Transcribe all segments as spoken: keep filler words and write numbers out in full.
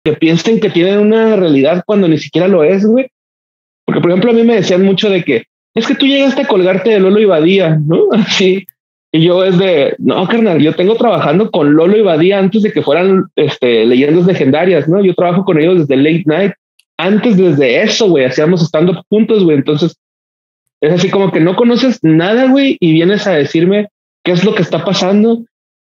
que piensen que tienen una realidad cuando ni siquiera lo es, güey. Porque, por ejemplo, a mí me decían mucho de que es que tú llegaste a colgarte de Lolo y Badía, ¿no? Así. Y yo es de, no, carnal, yo tengo trabajando con Lolo y Badía antes de que fueran este, leyendas legendarias, ¿no? Yo trabajo con ellos desde Late Night. Antes, desde eso, güey, hacíamos stand-up juntos, güey. Entonces, es así como que no conoces nada, güey, y vienes a decirme qué es lo que está pasando.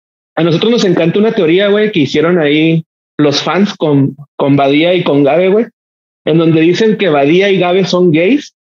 A nosotros nos encanta una teoría, güey, que hicieron ahí los fans con, con Badía y con Gabe, güey, en donde dicen que Badía y Gabe son gays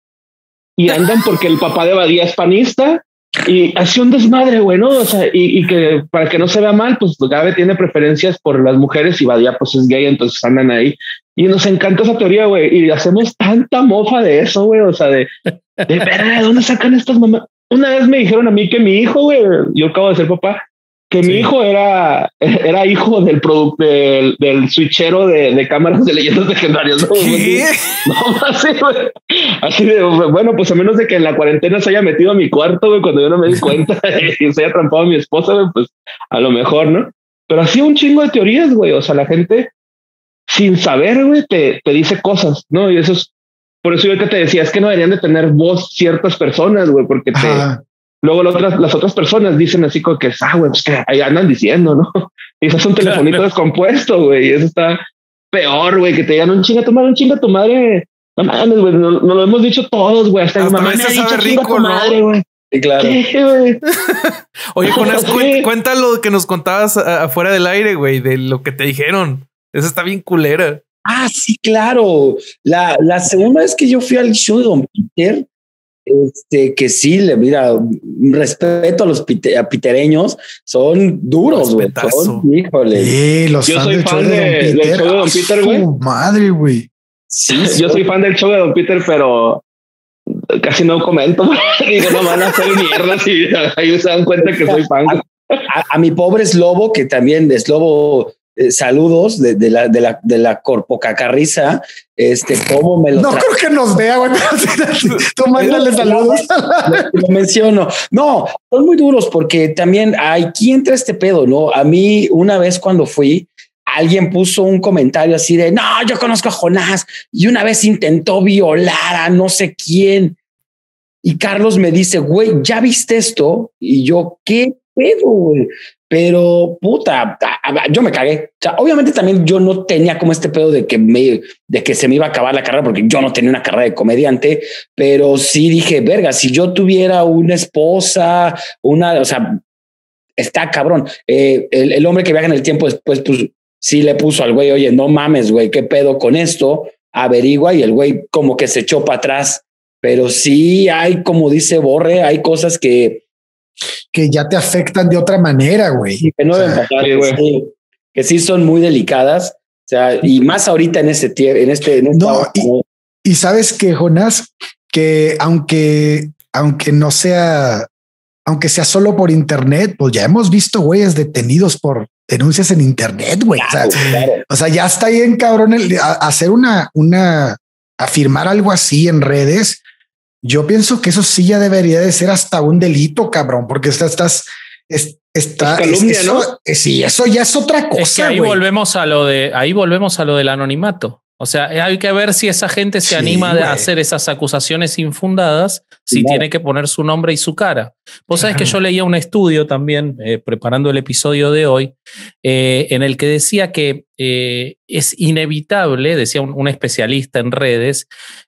y andan porque el papá de Badía es panista y así un desmadre, güey, ¿no? O sea, y, y que para que no se vea mal, pues Gabe tiene preferencias por las mujeres y Badía pues es gay, entonces andan ahí. Y nos encanta esa teoría, güey, y hacemos tanta mofa de eso, güey, o sea, de, de verdad, ¿de dónde sacan estas mamás? Una vez me dijeron a mí que mi hijo, güey, yo acabo de ser papá, que sí. Mi hijo era, era hijo del producto del, del switchero de, de cámaras de leyendas legendarias. ¿No? ¿Qué? No, así, así de, bueno, pues a menos de que en la cuarentena se haya metido a mi cuarto, güey, cuando yo no me di cuenta y se haya trampado a mi esposa, güey, pues a lo mejor, ¿no? Pero así un chingo de teorías, güey. O sea, la gente sin saber, güey, te, te dice cosas, ¿no? Y eso es, por eso yo que te decía, es que no deberían de tener voz ciertas personas, güey, porque te... Ajá. Luego las otras, las otras personas dicen así como que, ah, güey, pues que ahí andan diciendo, ¿no? Y eso es un telefonito claro. descompuesto, güey. Y eso está peor, güey, que te digan un chinga tu madre, un chinga tu madre. No mames, güey, no, no lo hemos dicho todos, güey. Hasta, Hasta mi mamá me ha dicho rico, tu ¿no? madre, güey. Sí, claro. ¿Qué, Oye, Jonás, cu cuenta lo que nos contabas afuera del aire, güey, de lo que te dijeron. Eso está bien culera. Ah, sí, claro. La, la segunda vez que yo fui al show de Don Peter, Este, que sí, le mira, respeto a los pite, a pitereños, son duros, güey. Híjole. Sí, los yo fans soy del fan show de, de, de Don Peter, del show de Don Peter, güey. Oh, madre, güey. Sí, yo soy fan del show de Don Peter, pero casi no comento. Digo, no van a hacer mierdas y ahí se dan cuenta que soy fan. A, a, a mi pobre Slobo, que también es Slobo. Eh, saludos de, de la de la de la Corpocacarriza. Este, cómo me lo no creo que nos vea, güey. Tú mándale saludos. Lo, lo menciono. No, son muy duros porque también aquí entra este pedo, ¿no? A mí, una vez cuando fui, alguien puso un comentario así de no, yo conozco a Jonás y una vez intentó violar a no sé quién. Y Carlos me dice, güey, ¿ya viste esto? Y yo, ¿qué pedo, güey? Pero puta, yo me cagué. O sea, obviamente también yo no tenía como este pedo de que me, de que se me iba a acabar la carrera porque yo no tenía una carrera de comediante, pero sí dije, verga, si yo tuviera una esposa, una, o sea, está cabrón. Eh, el, el hombre que viaja en el tiempo después, pues sí le puso al güey, oye, no mames, güey, qué pedo con esto, averigua, y el güey como que se echó para atrás. Pero sí hay, como dice Borre, hay cosas que que ya te afectan de otra manera, güey. Sí, que no deben pasar, que, sí, que sí son muy delicadas. O sea, y más ahorita en este tiempo, en este, en esta no, hora, y, ¿no? Y sabes que, Jonás, que aunque, aunque no sea, aunque sea solo por internet, pues ya hemos visto güeyes detenidos por denuncias en internet, güey. Claro, o, sea, claro. o sea, ya está bien cabrón el, a, hacer una, una, afirmar algo así en redes. Yo pienso que eso sí ya debería de ser hasta un delito, cabrón, porque estás, estás, es, está, es calumnia, es, eso, ¿no? Sí, eso ya es otra cosa. Es que ahí güey. volvemos a lo de, ahí volvemos a lo del anonimato. O sea, hay que ver si esa gente se sí, anima güey. a hacer esas acusaciones infundadas, si claro. tiene que poner su nombre y su cara. Vos sabés que yo leía un estudio también, eh, preparando el episodio de hoy, eh, en el que decía que eh, es inevitable, decía un, un especialista en redes,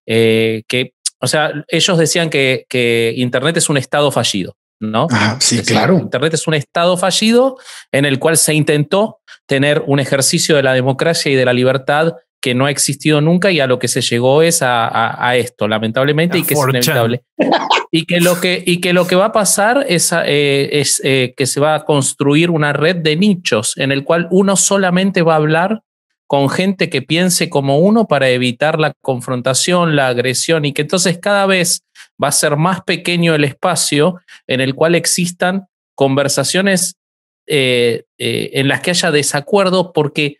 eh, que o sea, ellos decían que, que Internet es un estado fallido, ¿no? Ah, sí, decir, claro. Internet es un estado fallido en el cual se intentó tener un ejercicio de la democracia y de la libertad que no ha existido nunca y a lo que se llegó es a, a, a esto, lamentablemente, y que es inevitable. y, que lo que, y que lo que va a pasar es, eh, es eh, que se va a construir una red de nichos en el cual uno solamente va a hablar con gente que piense como uno para evitar la confrontación, la agresión, y que entonces cada vez va a ser más pequeño el espacio en el cual existan conversaciones eh, eh, en las que haya desacuerdo, porque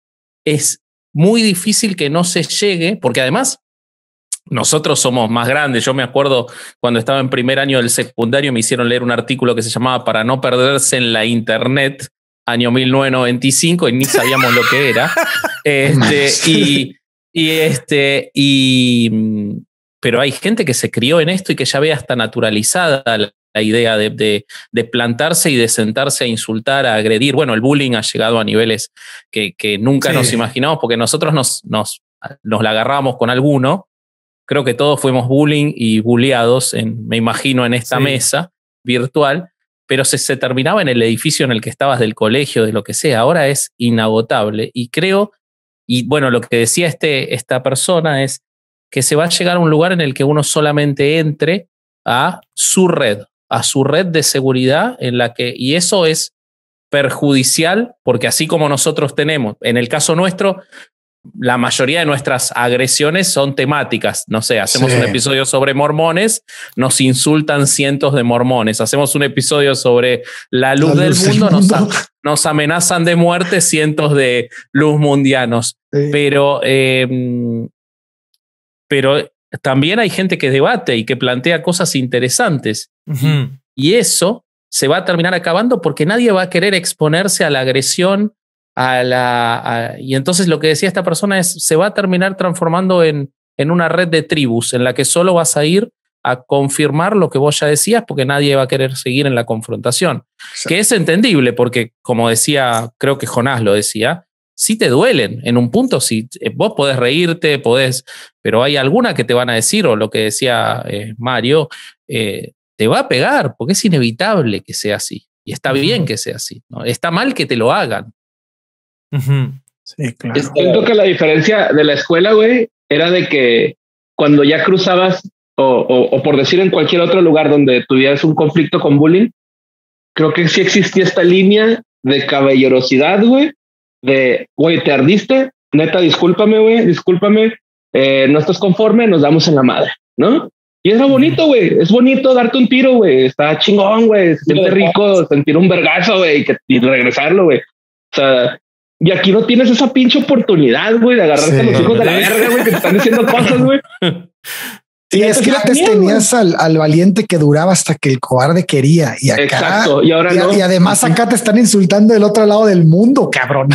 es muy difícil que no se llegue, porque además nosotros somos más grandes. Yo me acuerdo cuando estaba en primer año del secundario me hicieron leer un artículo que se llamaba Para no perderse en la internet, año mil novecientos noventa y cinco, y ni sabíamos lo que era. Este, y, y este, y, pero hay gente que se crió en esto y que ya ve hasta naturalizada la, la idea de, de, de plantarse y de sentarse a insultar, a agredir. Bueno, el bullying ha llegado a niveles que, que nunca sí. nos imaginamos, porque nosotros nos, nos, nos la agarramos con alguno. Creo que todos fuimos bullying y bulleados, en, me imagino, en esta sí. mesa virtual, pero se, se terminaba en el edificio en el que estabas, del colegio, de lo que sea. Ahora es inagotable. Y creo, y bueno, lo que decía este, esta persona es que se va a llegar a un lugar en el que uno solamente entre a su red, a su red de seguridad, en la que, y eso es perjudicial, porque así como nosotros tenemos, en el caso nuestro, la mayoría de nuestras agresiones son temáticas. No sé, hacemos sí. un episodio sobre mormones, nos insultan cientos de mormones. Hacemos un episodio sobre la luz, la luz del mundo, mundo. Nos, nos amenazan de muerte cientos de luzmundianos. Sí. Pero, eh, pero también hay gente que debate y que plantea cosas interesantes. Uh-huh. Y eso se va a terminar acabando porque nadie va a querer exponerse a la agresión. A la, a, y entonces lo que decía esta persona es, se va a terminar transformando en, en una red de tribus en la que solo vas a ir a confirmar lo que vos ya decías, porque nadie va a querer seguir en la confrontación. Exacto. Que es entendible porque, como decía, creo que Jonás lo decía, sí te duelen en un punto, sí, vos podés reírte, podés, pero hay alguna que te van a decir, o lo que decía eh, Mario, eh, te va a pegar, porque es inevitable que sea así, y está uh-huh. bien que sea así, ¿no? Está mal que te lo hagan. Uh-huh. Sí, claro. Siento que la diferencia de la escuela, güey, era de que cuando ya cruzabas, o, o, o por decir en cualquier otro lugar donde tuvieras un conflicto con bullying, creo que sí existía esta línea de caballerosidad, güey, de, güey, te ardiste, neta, discúlpame, güey, discúlpame, eh, no estás conforme, nos damos en la madre, ¿no? Y era bonito, güey, es bonito darte un tiro, güey, está chingón, güey, se siente rico sentir un vergazo, güey, y regresarlo, güey. O sea, y aquí no tienes esa pinche oportunidad, güey, de agarrarte sí, a los hijos de la verga, güey, que te están diciendo cosas, güey. Sí, es que antes tenías al, al valiente que duraba hasta que el cobarde quería. Y acá, exacto, y ahora y, no. Y además acá te están insultando del otro lado del mundo, cabrón.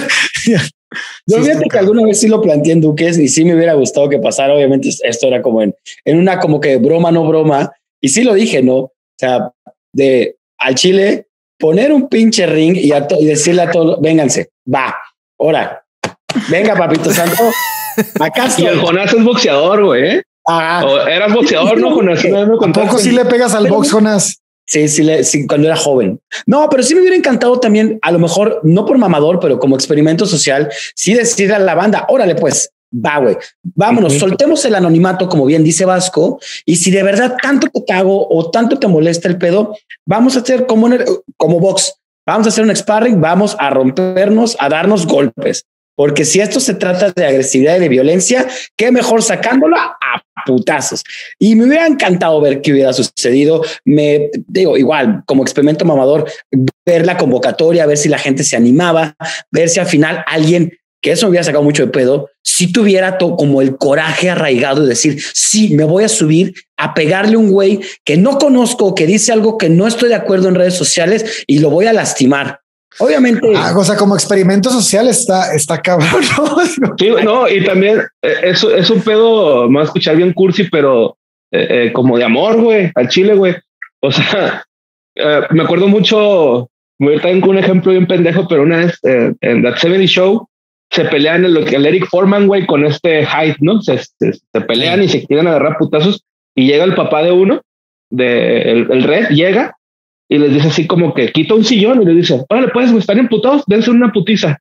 Yo sí, fíjate que alguna vez sí lo planteé en Duques y sí me hubiera gustado que pasara. Obviamente esto era como en, en una como que broma, no broma. Y sí lo dije, ¿no? O sea, de al Chile poner un pinche ring y, a to, y decirle a todos, vénganse, va, ahora, venga, papito santo, acá estoy. Y el Jonás es boxeador, güey, ¿eh? Ah, o eras boxeador, ¿no, Jonás? Tampoco sí le pegas al pero, box, Jonás. Sí, sí, le, sí, cuando era joven. No, pero sí me hubiera encantado también, a lo mejor, no por mamador, pero como experimento social, sí decirle a la banda, órale pues, va, güey, vámonos, uh-huh. soltemos el anonimato, como bien dice Vasco, y si de verdad tanto te cago o tanto te molesta el pedo, vamos a hacer como, un, como box, vamos a hacer un sparring, vamos a rompernos, a darnos golpes. Porque si esto se trata de agresividad y de violencia, qué mejor sacándola a putazos. Y me hubiera encantado ver qué hubiera sucedido. Me digo, igual, como experimento mamador, ver la convocatoria, ver si la gente se animaba, ver si al final alguien, que eso me hubiera sacado mucho de pedo, si tuviera todo como el coraje arraigado de decir, sí, me voy a subir a pegarle a un güey que no conozco, que dice algo que no estoy de acuerdo en redes sociales y lo voy a lastimar. Obviamente. Ah, o sea, como experimento social está, está cabrón, ¿no? Sí, no, y también eh, eso es un pedo, me va a escuchar bien cursi, pero eh, eh, como de amor, güey, al chile, güey. O sea, eh, me acuerdo mucho, me tengo un ejemplo bien pendejo, pero una vez eh, en That setenta Show se pelean el, el Eric Foreman, güey, con este Hyde, ¿no? Se, se, se pelean sí. y se quieren agarrar putazos y llega el papá de uno, de el, el Red, llega y les dice así como que quita un sillón y les dice, órale, pues, están emputados, dense una putiza.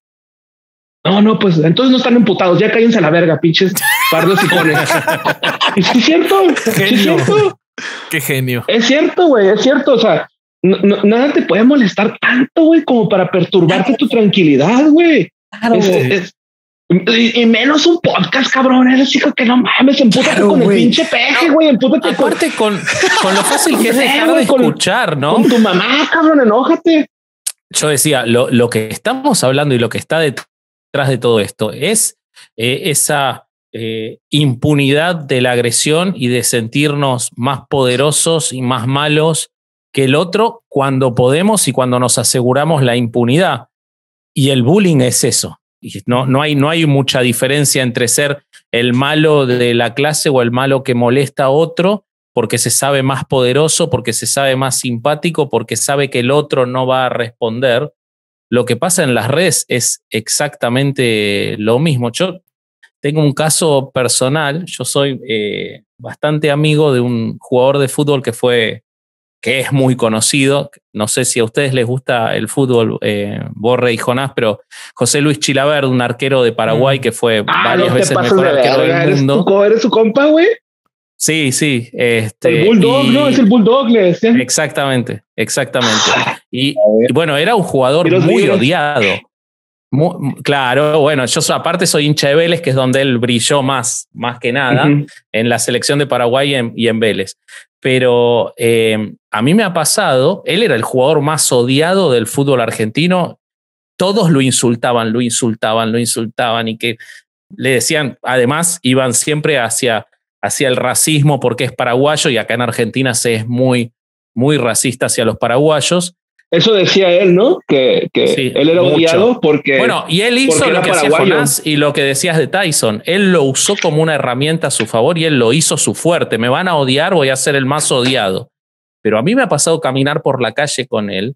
No, no, pues, entonces no están emputados, ya cállense a la verga, pinches pardos y cones. Es cierto, Genio. Es cierto. Qué genio. Es cierto, güey, es cierto, o sea, no, no, nada te puede molestar tanto, güey, como para perturbarte tu tranquilidad, güey. Claro, es, es, y, y menos un podcast, cabrón. Eres hijo que no mames, empútate claro, con wey. El pinche peje, güey. Empútate aparte con, con lo fácil que es dejar de escuchar, ¿no? Con tu mamá, cabrón, enójate. Yo decía, lo, lo que estamos hablando y lo que está detrás de todo esto es eh, esa eh, impunidad de la agresión y de sentirnos más poderosos y más malos que el otro cuando podemos y cuando nos aseguramos la impunidad. Y el bullying es eso. No, no, hay, no hay mucha diferencia entre ser el malo de la clase o el malo que molesta a otro porque se sabe más poderoso, porque se sabe más simpático, porque sabe que el otro no va a responder. Lo que pasa en las redes es exactamente lo mismo. Yo tengo un caso personal. Yo soy eh, bastante amigo de un jugador de fútbol que fue... que es muy conocido, no sé si a ustedes les gusta el fútbol, eh, Borre y Jonás, pero José Luis Chilaverde, un arquero de Paraguay que fue ah, varias no veces mejor arquero del ¿Eres mundo. Tu, ¿Eres su compa, güey? Sí, sí. Este, el Bulldog, y, ¿no? Es el Bulldog, le decían. Exactamente, exactamente. Y, y bueno, era un jugador muy libres. odiado. Muy, claro, bueno, yo aparte soy hincha de Vélez, que es donde él brilló más, más que nada, uh-huh. en la selección de Paraguay y en, y en Vélez. Pero eh, a mí me ha pasado, él era el jugador más odiado del fútbol argentino, todos lo insultaban, lo insultaban, lo insultaban y que le decían, además iban siempre hacia, hacia el racismo porque es paraguayo y acá en Argentina se es muy, muy racista hacia los paraguayos. Eso decía él, ¿no? Que, que sí, él era mucho. odiado porque... Bueno, y él hizo lo que hacía Jonás y lo que decías de Tyson. Él lo usó como una herramienta a su favor y él lo hizo su fuerte. Me van a odiar, voy a ser el más odiado. Pero a mí me ha pasado caminar por la calle con él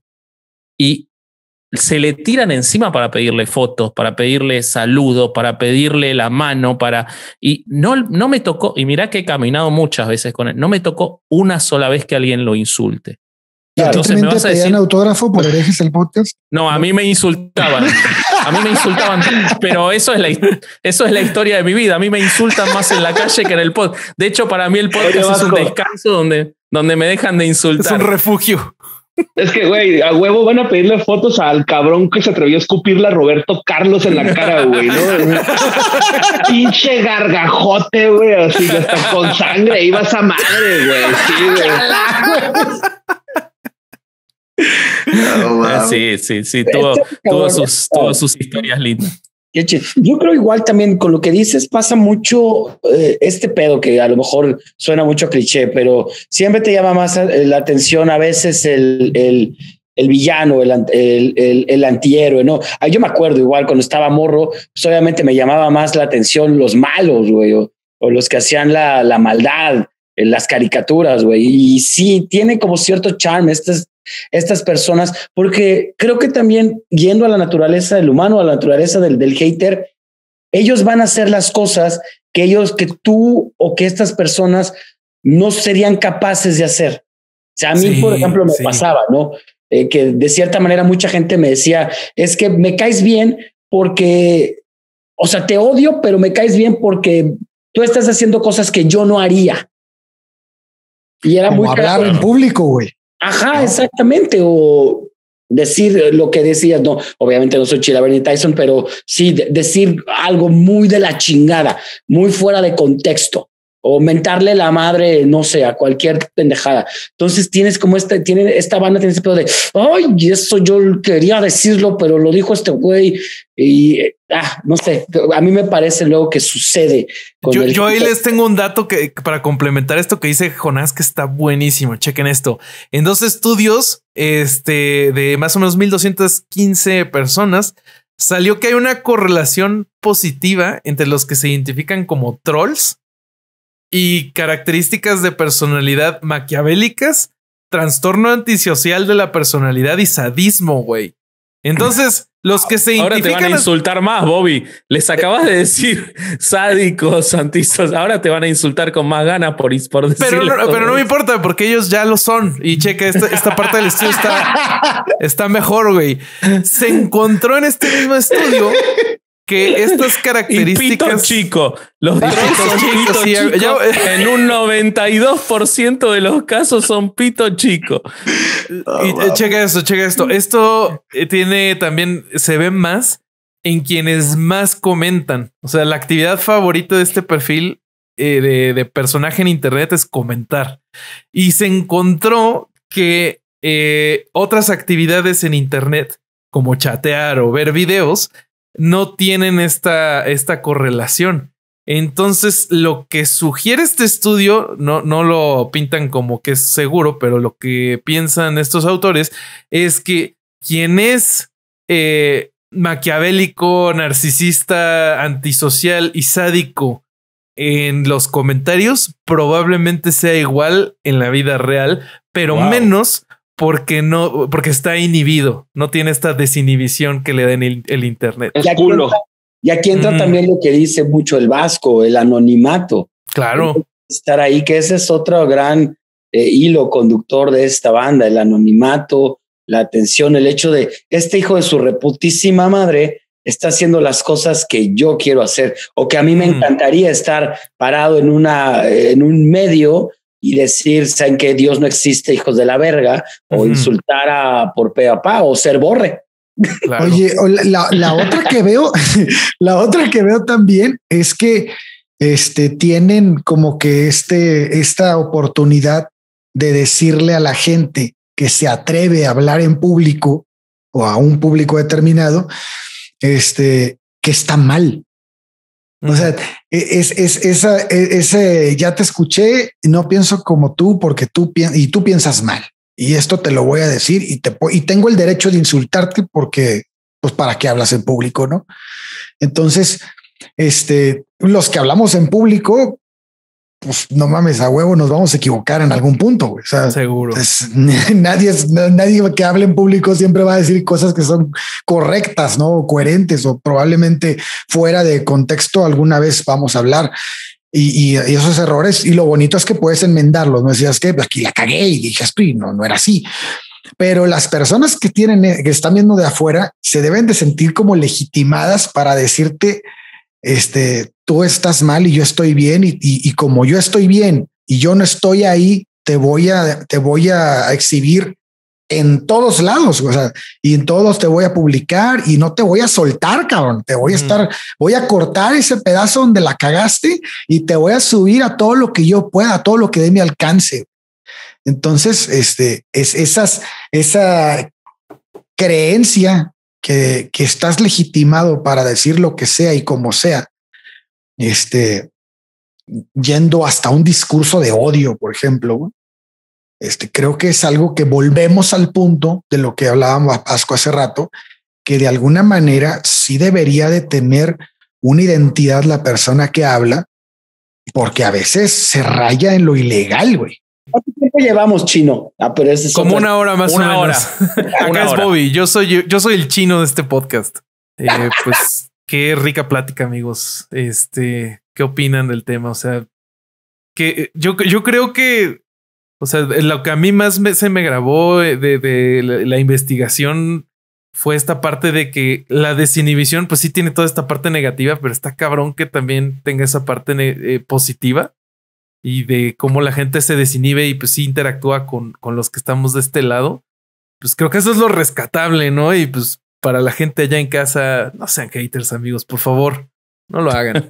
y se le tiran encima para pedirle fotos, para pedirle saludos, para pedirle la mano, para... Y no, no me tocó, y mirá que he caminado muchas veces con él, no me tocó una sola vez que alguien lo insulte. ¿Y a ti también te pedían autógrafo por Herejes el Podcast? No, a mí me insultaban. A mí me insultaban, pero eso es, la, eso es la historia de mi vida. A mí me insultan más en la calle que en el podcast. De hecho, para mí el podcast es un descanso donde, donde me dejan de insultar. Es un refugio. Es que, güey, a huevo van a pedirle fotos al cabrón que se atrevió a escupirle a Roberto Carlos en la cara, güey, ¿no? Pinche gargajote, güey, así que hasta con sangre iba esa madre, güey. Sí, güey. No, sí, sí, sí, tuvo, tuvo, sus, tuvo sus historias lindas. Yo creo igual también con lo que dices pasa mucho eh, este pedo que a lo mejor suena mucho cliché, pero siempre te llama más la atención a veces el, el, el villano, el, el, el, el antihéroe, ¿no? Yo me acuerdo igual cuando estaba morro, pues obviamente me llamaba más la atención los malos, güey, o, o los que hacían la, la maldad en las caricaturas, güey. Y sí, tiene como cierto charme estas, estas personas, porque creo que también yendo a la naturaleza del humano, a la naturaleza del, del hater, ellos van a hacer las cosas que ellos, que tú o que estas personas no serían capaces de hacer. O sea, a mí, sí, por ejemplo, me sí. pasaba, ¿no? Eh, que de cierta manera mucha gente me decía, es que me caes bien porque, o sea, te odio, pero me caes bien porque tú estás haciendo cosas que yo no haría. Y era como muy hablar claro. en público, güey. Ajá, exactamente. O decir lo que decías. No, obviamente no soy Chilaverde ni Tyson, pero sí de- decir algo muy de la chingada, muy fuera de contexto. O mentarle la madre, no sé, a cualquier pendejada. Entonces tienes como esta, tiene, esta banda tiene ese pedo de, ay, eso yo quería decirlo, pero lo dijo este güey. Y, ah, no sé, a mí me parece luego que sucede. Con Yo, el- yo ahí les tengo un dato que para complementar esto que dice Jonás, que está buenísimo. Chequen esto. En dos estudios, este, de más o menos mil doscientas quince personas, salió que hay una correlación positiva entre los que se identifican como trolls y características de personalidad maquiavélicas, trastorno antisocial de la personalidad y sadismo, güey. Entonces, los que se Ahora te van a insultar más, Bobby. Les acabas de decir sádicos, antisociales. Ahora te van a insultar con más ganas por, por pero, no, pero no me importa porque ellos ya lo son. Y checa, esta, esta parte del estudio está, está mejor, güey. Se encontró en este mismo estudio que estas características... Y pito chico. Los pitos chicos sí, chico, yo- en un noventa y dos por ciento de los casos son pito chico. Y eh, checa esto, checa esto. Esto eh, tiene también, se ve más en quienes más comentan. O sea, la actividad favorita de este perfil eh, de, de personaje en internet es comentar. Y se encontró que eh, otras actividades en internet, como chatear o ver videos, no tienen esta, esta correlación. Entonces, lo que sugiere este estudio, no, no lo pintan como que es seguro, pero lo que piensan estos autores es que quien es eh, maquiavélico, narcisista, antisocial y sádico en los comentarios, probablemente sea igual en la vida real, pero wow. menos porque no, porque está inhibido, no tiene esta desinhibición que le da en el, el internet. Es culo. Y aquí entra mm. también lo que dice mucho el Vasco, el anonimato. Claro. Estar ahí, que ese es otro gran eh, hilo conductor de esta banda, el anonimato, la atención, el hecho de este hijo de su reputísima madre está haciendo las cosas que yo quiero hacer, o que a mí me mm. encantaría estar parado en, una, en un medio y decir, ¿saben que Dios no existe, hijos de la verga? O mm. insultar a por pe a pa, o ser borre. Claro. Oye, la, la otra que veo, la otra que veo también es que este, tienen como que este, esta oportunidad de decirle a la gente que se atreve a hablar en público o a un público determinado, este, que está mal. O sea, es, es, esa, ese, ya te escuché, no pienso como tú porque tú piensas y tú piensas mal. Y esto te lo voy a decir y te y tengo el derecho de insultarte porque, pues, para qué hablas en público, ¿no? Entonces, este, los que hablamos en público, pues no mames, a huevo nos vamos a equivocar en algún punto. Güey. O sea, seguro. Es, nadie, es, nadie que hable en público siempre va a decir cosas que son correctas, no o coherentes, o probablemente fuera de contexto alguna vez vamos a hablar. Y, y, y esos errores, y lo bonito es que puedes enmendarlos. No decías que aquí la cagué y dije esto y no, no era así. Pero las personas que tienen, que están viendo de afuera, se deben de sentir como legitimadas para decirte, este, tú estás mal y yo estoy bien. Y, y, y como yo estoy bien y yo no estoy ahí, te voy a, te voy a exhibir en todos lados, o sea, y en todos te voy a publicar y no te voy a soltar, cabrón. Te voy a estar, voy a cortar ese pedazo donde la cagaste y te voy a subir a todo lo que yo pueda, a todo lo que dé mi alcance. Entonces, este es esas, esa creencia que, que estás legitimado para decir lo que sea y como sea, este, yendo hasta un discurso de odio, por ejemplo. Este, creo que es algo que volvemos al punto de lo que hablábamos Vasco hace rato, que de alguna manera sí debería de tener una identidad la persona que habla, porque a veces se raya en lo ilegal, güey. ¿Cuánto tiempo llevamos, Chino? Ah, pero ese es como otra... una hora más una o hora. menos. Acá una es hora. Bobby. Yo soy, yo, yo soy el chino de este podcast. Eh, pues qué rica plática, amigos. Este, ¿qué opinan del tema? O sea, que yo, yo creo que, o sea, lo que a mí más me, se me grabó de, de la, la investigación fue esta parte de que la desinhibición, pues sí tiene toda esta parte negativa, pero está cabrón que también tenga esa parte eh, positiva y de cómo la gente se desinhibe y pues sí interactúa con, con los que estamos de este lado. Pues creo que eso es lo rescatable, ¿no? Y pues para la gente allá en casa, no sean haters, amigos, por favor, no lo hagan.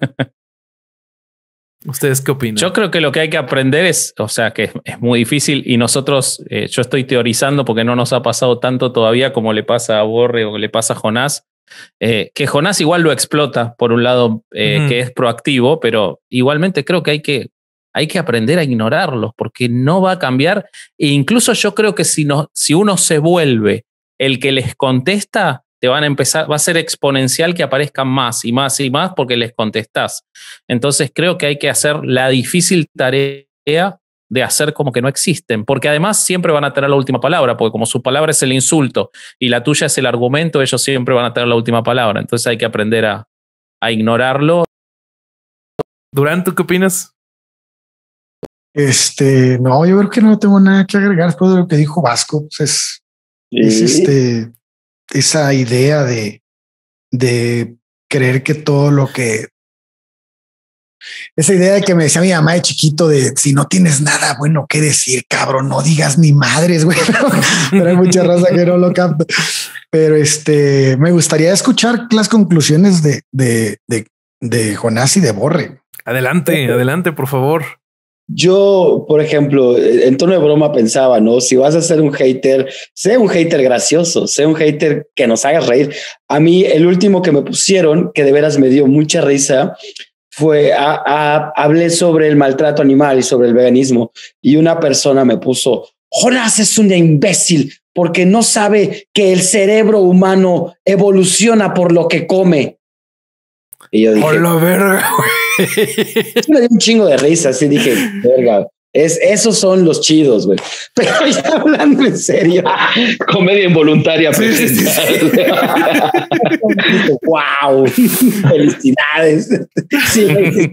¿Ustedes qué opinan? Yo creo que lo que hay que aprender es, o sea, que es, es muy difícil y nosotros, eh, yo estoy teorizando porque no nos ha pasado tanto todavía como le pasa a Borre o le pasa a Jonás, eh, que Jonás igual lo explota por un lado, eh, mm. que es proactivo, pero igualmente creo que hay que, hay que aprender a ignorarlos porque no va a cambiar. E incluso yo creo que si, no, si uno se vuelve el que les contesta, te van a empezar, va a ser exponencial que aparezcan más y más y más porque les contestás. Entonces creo que hay que hacer la difícil tarea de hacer como que no existen, porque además siempre van a tener la última palabra, porque como su palabra es el insulto y la tuya es el argumento, ellos siempre van a tener la última palabra. Entonces hay que aprender a, a ignorarlo. Durán, ¿tú qué opinas? Este, no, yo creo que no tengo nada que agregar después de lo que dijo Vasco. Pues es, sí. es este... esa idea de, de creer que todo lo que esa idea de que me decía mi mamá de chiquito de si no tienes nada bueno que decir, cabrón, no digas ni madres, güey. Pero, pero hay mucha raza que no lo capta. Pero este me gustaría escuchar las conclusiones de, de, de, de Jonás y de Borre. Adelante, adelante, por favor. Yo, por ejemplo, en tono de broma pensaba, ¿no? Si vas a ser un hater, sé un hater gracioso, sé un hater que nos haga reír. A mí, el último que me pusieron, que de veras me dio mucha risa, fue, a, a, hablé sobre el maltrato animal y sobre el veganismo y una persona me puso, Jonás es un imbécil porque no sabe que el cerebro humano evoluciona por lo que come. Y yo dije, por la verga, me dio un chingo de risa, así dije, verga. Es, esos son los chidos, güey. Pero ya hablando en serio. Comedia involuntaria. Sí, sí, sí, sí. Wow. Felicidades. Sí,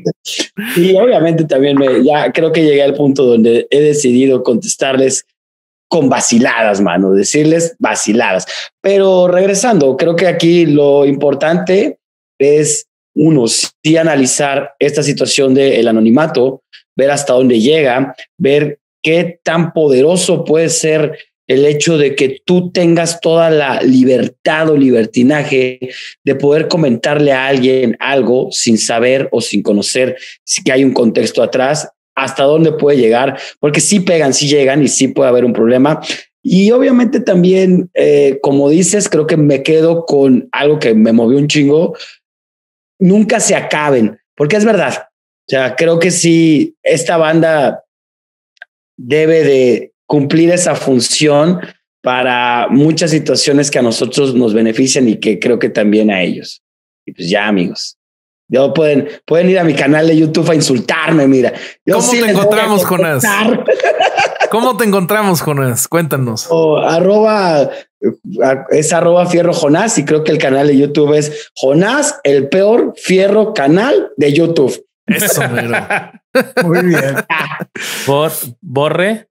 y obviamente también me, ya creo que llegué al punto donde he decidido contestarles con vaciladas, mano, decirles vaciladas. Pero regresando, creo que aquí lo importante es uno, sí analizar esta situación del anonimato, ver hasta dónde llega, ver qué tan poderoso puede ser el hecho de que tú tengas toda la libertad o libertinaje de poder comentarle a alguien algo sin saber o sin conocer si que hay un contexto atrás, hasta dónde puede llegar, porque sí pegan, sí llegan y sí puede haber un problema. Y obviamente también, eh, como dices, creo que me quedo con algo que me movió un chingo. Nunca se acaben, porque es verdad. O sea, creo que sí, esta banda debe de cumplir esa función para muchas situaciones que a nosotros nos benefician y que creo que también a ellos. Y pues ya, amigos. Yo pueden, pueden ir a mi canal de YouTube a insultarme, mira. Yo ¿Cómo sí te encontramos, Jonás? ¿Cómo te encontramos, Jonás? Cuéntanos. O arroba, es arroba Fierro Jonás y creo que el canal de YouTube es Jonás, el peor fierro canal de YouTube. Eso, mero. Muy bien. Bor, Borre.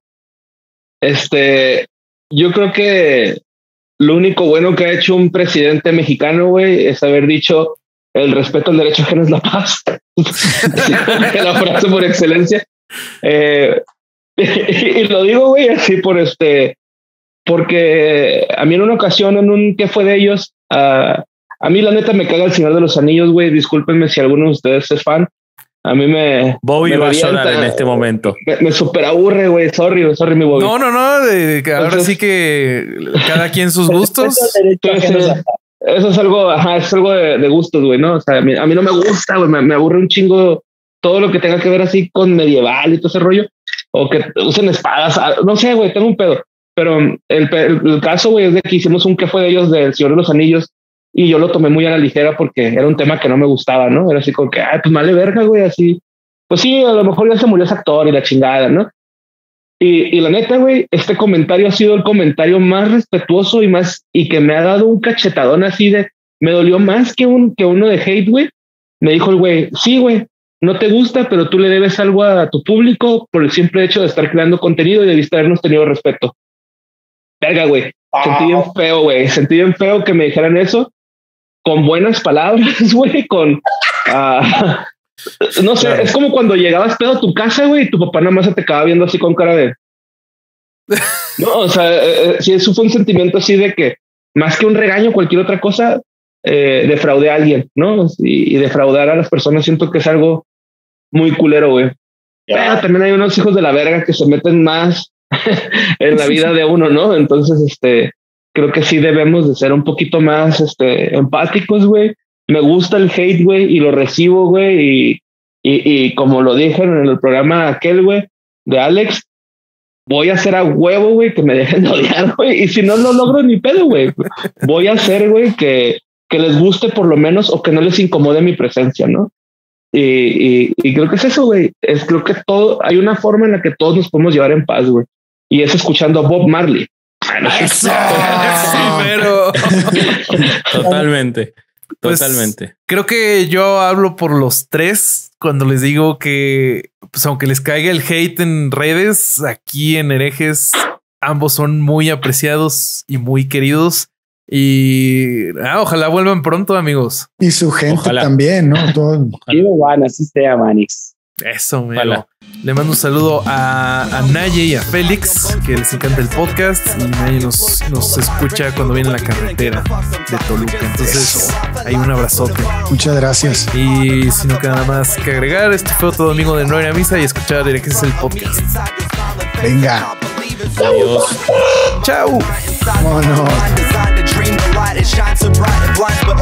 Este, yo creo que lo único bueno que ha hecho un presidente mexicano, güey, es haber dicho el respeto al derecho ajeno es la paz. La frase por excelencia. Eh, y lo digo, güey, así por este, porque a mí en una ocasión, en un ¿qué fue de ellos? Uh, a mí la neta me caga el Señor de los Anillos, güey. Discúlpenme si alguno de ustedes es fan. A mí me... Bobby me va a llorar en este momento. Me, me super aburre, güey. Sorry, sorry, mi Bobby. No, no, no. De, de, ahora Entonces, sí que cada quien sus gustos. Entonces, eso es algo, ajá, es algo de, de gustos, güey, ¿no? O sea, a mí, a mí no me gusta, güey. Me, me aburre un chingo todo lo que tenga que ver así con medieval y todo ese rollo. O que usen espadas. No sé, güey, tengo un pedo. Pero el, el, el caso, güey, es de que hicimos un ¿qué fue de ellos? Del Señor de los Anillos. Y yo lo tomé muy a la ligera porque era un tema que no me gustaba, ¿no? Era así como que, ah, pues vale verga, güey, así. Pues sí, a lo mejor ya se murió ese actor y la chingada, ¿no? Y, y la neta, güey, este comentario ha sido el comentario más respetuoso y más, y que me ha dado un cachetadón así de, me dolió más que, un, que uno de hate, güey. Me dijo el güey, sí, güey, no te gusta, pero tú le debes algo a tu público por el simple hecho de estar creando contenido y debiste habernos tenido respeto. Verga, güey. Sentí bien feo, güey. Sentí bien feo que me dijeran eso. Con buenas palabras, güey, con... Uh, no sé, claro. Es como cuando llegabas pedo a tu casa, güey, y tu papá nada más se te acaba viendo así con cara de... No, o sea, eh, sí, eso fue un sentimiento así de que, más que un regaño, cualquier otra cosa, eh, defraudé a alguien, ¿no? Y, y defraudar a las personas siento que es algo muy culero, güey. Yeah. Pero también hay unos hijos de la verga que se meten más en la vida de uno, ¿no? Entonces, este... creo que sí debemos de ser un poquito más este, empáticos, güey. Me gusta el hate, güey, y lo recibo, güey. Y, y, y como lo dije en el programa aquel, güey, de Alex, voy a hacer a huevo, güey, que me dejen de odiar, güey. Y si no lo logro, ni pedo, güey. Voy a hacer, güey, que, que les guste por lo menos o que no les incomode mi presencia, ¿no? Y, y, y creo que es eso, güey. Es, creo que todo, hay una forma en la que todos nos podemos llevar en paz, güey. Y es escuchando a Bob Marley. Eso, sí, pero totalmente, pues, totalmente. Creo que yo hablo por los tres cuando les digo que, pues, aunque les caiga el hate en redes, aquí en Herejes ambos son muy apreciados y muy queridos. Y ah, ojalá vuelvan pronto, amigos. Y su gente ojalá. También, ¿no? Todo. Y bueno, así sea, Manix. Eso, mero. Le mando un saludo a, a Naye y a Félix, que les encanta el podcast. Y Naye nos, nos escucha cuando viene en la carretera de Toluca. Entonces, hay un abrazote. Muchas gracias. Y si no queda nada más que agregar, este fue otro domingo de No Era Misa y escuchar Herejes el podcast. Venga. Adiós. Chao. Vámonos.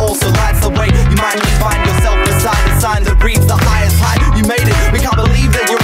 You might just find yourself beside a sign that reads the highest height. You made it, we can't believe that you're